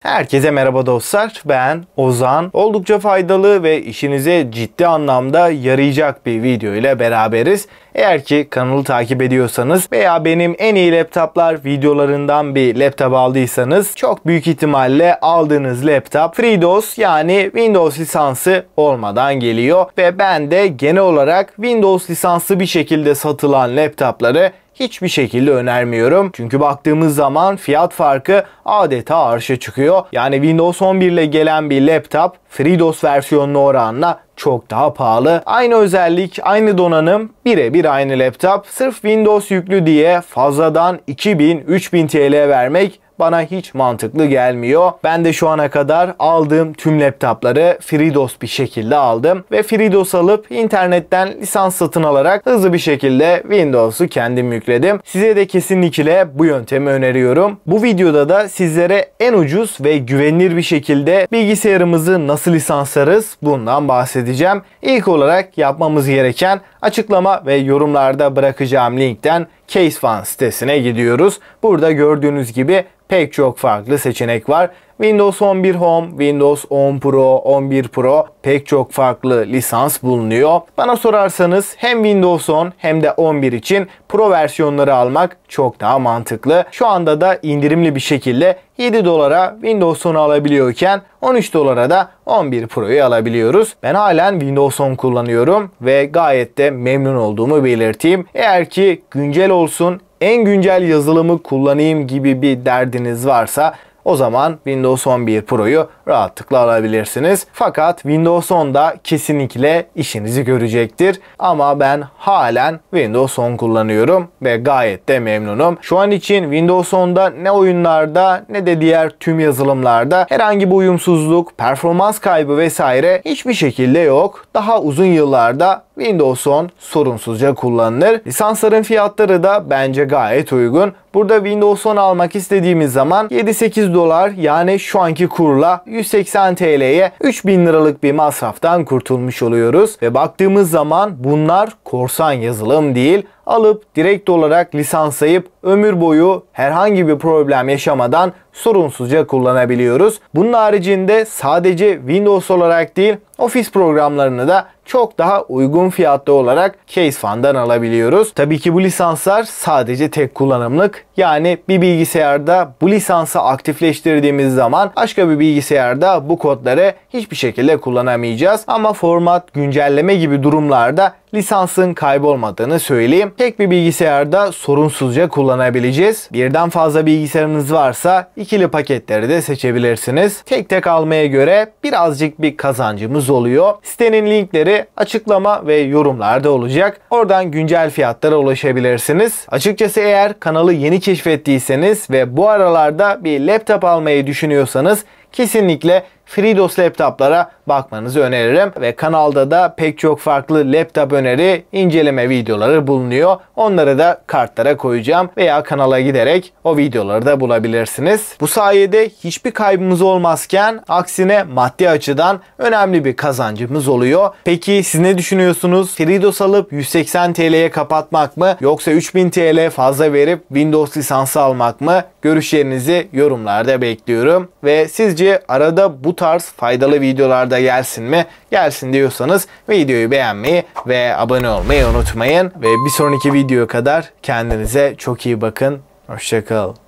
Herkese merhaba dostlar, ben Ozan. Oldukça faydalı ve işinize ciddi anlamda yarayacak bir video ile beraberiz. Eğer ki kanalı takip ediyorsanız veya benim en iyi laptoplar videolarından bir laptop aldıysanız çok büyük ihtimalle aldığınız laptop FreeDOS yani Windows lisansı olmadan geliyor. Ve ben de genel olarak Windows lisanslı bir şekilde satılan laptopları hiçbir şekilde önermiyorum. Çünkü baktığımız zaman fiyat farkı adeta arşa çıkıyor. Yani Windows 11 ile gelen bir laptop FreeDOS versiyonuna oranla çok daha pahalı. Aynı özellik, aynı donanım, birebir aynı laptop. Sırf Windows yüklü diye fazladan 2000-3000 TL vermek bana hiç mantıklı gelmiyor. Ben de şu ana kadar aldığım tüm laptopları FreeDOS bir şekilde aldım. Ve FreeDOS alıp internetten lisans satın alarak hızlı bir şekilde Windows'u kendim yükledim. Size de kesinlikle bu yöntemi öneriyorum. Bu videoda da sizlere en ucuz ve güvenilir bir şekilde bilgisayarımızı nasıl lisanslarız bundan bahsedeceğim. İlk olarak yapmamız gereken açıklama ve yorumlarda bırakacağım linkten CaseOne sitesine gidiyoruz. Burada gördüğünüz gibi pek çok farklı seçenek var. Windows 11 Home, Windows 10 Pro, 11 Pro pek çok farklı lisans bulunuyor. Bana sorarsanız hem Windows 10 hem de 11 için Pro versiyonları almak çok daha mantıklı. Şu anda da indirimli bir şekilde 7 dolara Windows 10'u alabiliyorken 13 dolara da 11 Pro'yu alabiliyoruz. Ben halen Windows 10 kullanıyorum ve gayet de memnun olduğumu belirteyim. Eğer ki güncel olsun, en güncel yazılımı kullanayım gibi bir derdiniz varsa o zaman Windows 11 Pro'yu rahatlıkla alabilirsiniz. Fakat Windows 10 da kesinlikle işinizi görecektir. Ama ben halen Windows 10 kullanıyorum ve gayet de memnunum. Şu an için Windows 10'da ne oyunlarda ne de diğer tüm yazılımlarda herhangi bir uyumsuzluk, performans kaybı vesaire hiçbir şekilde yok. Daha uzun yıllarda Windows 10 sorunsuzca kullanılır. Lisansların fiyatları da bence gayet uygun. Burada Windows 10 almak istediğimiz zaman 7-8 dolar yani şu anki kurla 180 TL'ye 3000 liralık bir masraftan kurtulmuş oluyoruz. Ve baktığımız zaman bunlar korsan yazılım değil. Alıp direkt olarak lisanslayıp ömür boyu herhangi bir problem yaşamadan sorunsuzca kullanabiliyoruz. Bunun haricinde sadece Windows olarak değil, Office programlarını da çok daha uygun fiyatlı olarak CaseOne'dan alabiliyoruz. Tabii ki bu lisanslar sadece tek kullanımlık. Yani bir bilgisayarda bu lisansı aktifleştirdiğimiz zaman başka bir bilgisayarda bu kodları hiçbir şekilde kullanamayacağız. Ama format, güncelleme gibi durumlarda lisansın kaybolmadığını söyleyeyim. Tek bir bilgisayarda sorunsuzca kullanabileceğiz. Birden fazla bilgisayarınız varsa ikili paketleri de seçebilirsiniz. Tek tek almaya göre birazcık bir kazancımız oluyor. Sitenin linkleri açıklama ve yorumlarda olacak. Oradan güncel fiyatlara ulaşabilirsiniz. Açıkçası eğer kanalı yeni keşfettiyseniz ve bu aralarda bir laptop almayı düşünüyorsanız kesinlikle FreeDOS laptoplara bakmanızı öneririm ve kanalda da pek çok farklı laptop öneri, inceleme videoları bulunuyor. Onları da kartlara koyacağım veya kanala giderek o videoları da bulabilirsiniz. Bu sayede hiçbir kaybımız olmazken aksine maddi açıdan önemli bir kazancımız oluyor. Peki siz ne düşünüyorsunuz? FreeDOS alıp 180 TL'ye kapatmak mı yoksa 3000 TL fazla verip Windows lisansı almak mı? Görüşlerinizi yorumlarda bekliyorum. Ve sizce arada bu tarz faydalı videolarda gelsin mi? Gelsin diyorsanız videoyu beğenmeyi ve abone olmayı unutmayın. Ve bir sonraki videoya kadar kendinize çok iyi bakın. Hoşça kalın.